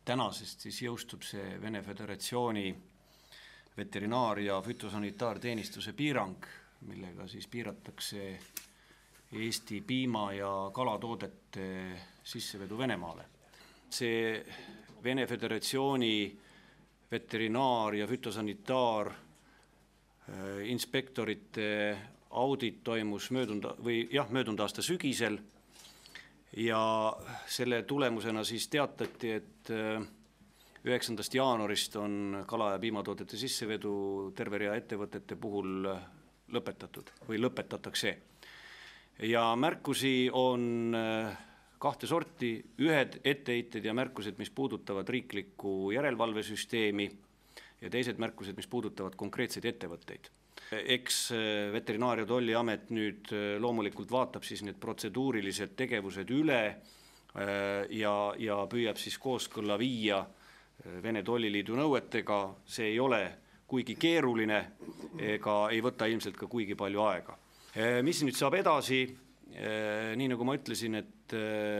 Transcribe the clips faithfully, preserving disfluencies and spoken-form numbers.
tänasest siis jõustub see Vene Föderatsiooni veterinaar- ja fütosanitaarteenistuse piirang, millega siis piiratakse Eesti piima- ja kalatoodete sissevedu Venemaale. See Vene Föderatsiooni veterinaar- ja fütosanitaar inspektorite audit toimus möödunud, või jah, möödunud aasta sügisel ja selle tulemusena siis teatati, et üheksandast jaanuarist on kala- ja piimatoodete sissevedu terve rea ettevõtete puhul lõpetatud või lõpetatakse. Ja märkusi on kahte sorti, ühed etteheited ja märkused, mis puudutavad riiklikku järelevalvesüsteemi ja teised märkused, mis puudutavad konkreetseid ettevõtteid. Eks Veterinaar- ja Tolliamet nüüd loomulikult vaatab siis need protseduurilised tegevused üle ja, ja püüab siis kooskõlla viia Vene Tolliliidu nõuetega. See ei ole kuigi keeruline ega ei võta ilmselt ka kuigi palju aega. Mis nüüd saab edasi? Nii nagu ma ütlesin, et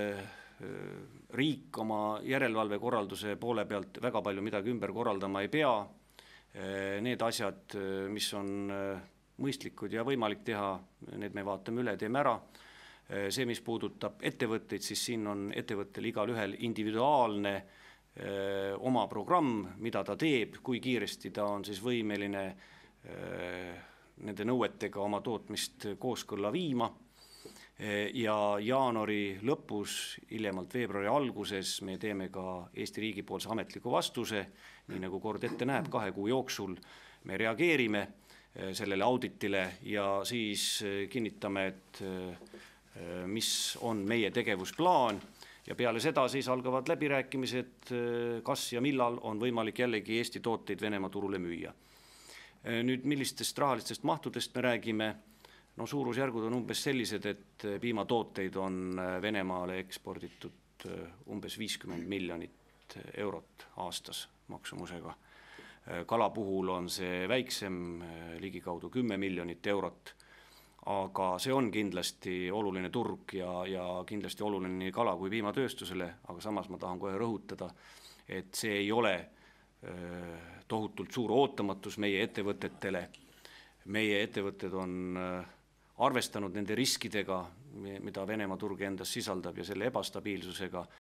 riik oma järelevalvekorralduse poole pealt väga palju midagi ümber korraldama ei pea. Need asjad, mis on mõistlikud ja võimalik teha, need me vaatame üle, teeme ära. See, mis puudutab ettevõtteid, siis siin on ettevõttel igal ühel individuaalne öö, oma programm, mida ta teeb, kui kiiresti ta on siis võimeline öö, nende nõuetega oma tootmist kooskõlla viima. Ja jaanuari lõpus, hiljemalt veebruari alguses me teeme ka Eesti riigi poolse ametliku vastuse, nii nagu kord ette näeb, kahe kuu jooksul me reageerime sellele auditile ja siis kinnitame, et mis on meie tegevusplaan ja peale seda siis algavad läbirääkimised, kas ja millal on võimalik jällegi Eesti tooteid Venemaa turule müüa. Nüüd millistest rahalistest mahtudest me räägime? No suurusjärgud on umbes sellised, et piimatooteid on Venemaale eksporditud umbes viiskümmend miljonit eurot aastas maksumusega. Kala puhul on see väiksem, ligikaudu kümme miljonit eurot, aga see on kindlasti oluline turg ja, ja kindlasti oluline nii kala- kui piimatööstusele, aga samas ma tahan kohe rõhutada, et see ei ole tohutult suur ootamatus meie ettevõtetele. Meie ettevõtted on arvestanud nende riskidega, mida Venemaa turg endas sisaldab ja selle ebastabiilsusega